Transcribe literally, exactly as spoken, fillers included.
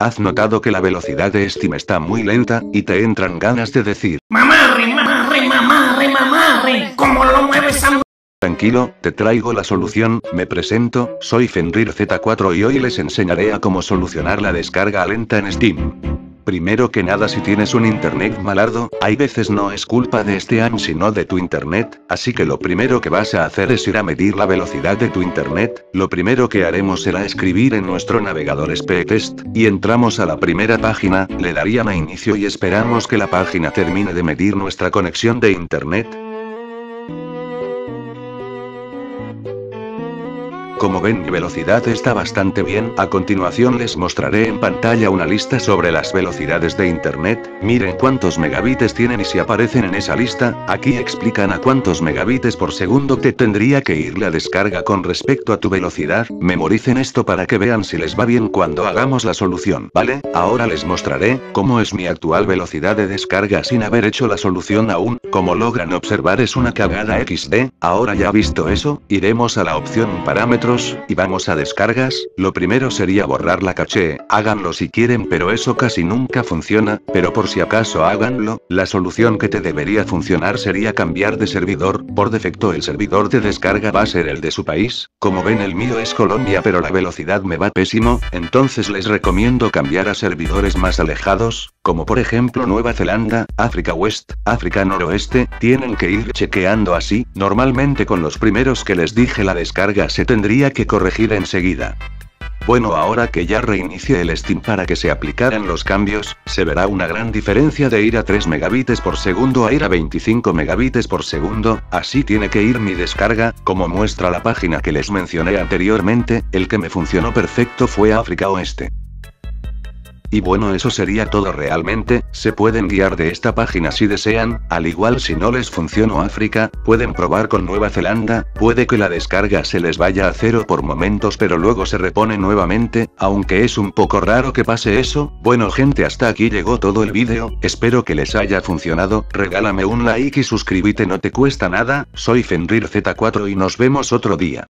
¿Has notado que la velocidad de Steam está muy lenta, y te entran ganas de decir mamarre, mamarre, mamarre, mamarre? ¿Cómo lo mueves a... Tranquilo, te traigo la solución, me presento, soy Fenrir Z cuatro y hoy les enseñaré a cómo solucionar la descarga lenta en Steam. Primero que nada, si tienes un internet malardo, hay veces no es culpa de Steam sino de tu internet, así que lo primero que vas a hacer es ir a medir la velocidad de tu internet. Lo primero que haremos será escribir en nuestro navegador speedtest, y entramos a la primera página, le daríamos a inicio y esperamos que la página termine de medir nuestra conexión de internet. Como ven, mi velocidad está bastante bien. A continuación les mostraré en pantalla una lista sobre las velocidades de internet. Miren cuántos megabits tienen y si aparecen en esa lista, aquí explican a cuántos megabits por segundo te tendría que ir la descarga con respecto a tu velocidad. Memoricen esto para que vean si les va bien cuando hagamos la solución, ¿vale? Ahora les mostraré cómo es mi actual velocidad de descarga sin haber hecho la solución aún. Como logran observar, es una cagada equis de. Ahora ya visto eso, iremos a la opción parámetros y vamos a descargas. Lo primero sería borrar la caché, háganlo si quieren, pero eso casi nunca funciona, pero por si acaso háganlo. La solución que te debería funcionar sería cambiar de servidor. Por defecto el servidor de descarga va a ser el de su país. Como ven, el mío es Colombia, pero la velocidad me va pésimo, entonces les recomiendo cambiar a servidores más alejados, como por ejemplo Nueva Zelanda, África West, África Noroeste. Tienen que ir chequeando así. Normalmente con los primeros que les dije la descarga se tendría que corregir enseguida. Bueno, ahora que ya reinicie el Steam para que se aplicaran los cambios, se verá una gran diferencia de ir a tres megabits por segundo a ir a veinticinco megabits por segundo. Así tiene que ir mi descarga, como muestra la página que les mencioné anteriormente. El que me funcionó perfecto fue África Oeste. Y bueno, eso sería todo realmente. Se pueden guiar de esta página si desean. Al igual, si no les funcionó África, pueden probar con Nueva Zelanda. Puede que la descarga se les vaya a cero por momentos, pero luego se repone nuevamente, aunque es un poco raro que pase eso. Bueno gente, hasta aquí llegó todo el vídeo, espero que les haya funcionado. Regálame un like y suscríbete, no te cuesta nada. Soy Fenrir Z cuatro y nos vemos otro día.